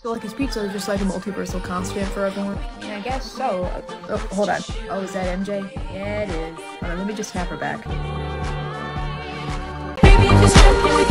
So like is pizza just like a multiversal constant for everyone? Yeah, I guess so. Oh, hold on. Oh, is that MJ? Yeah, it is. Hold on, let me just snap her back. Baby, if you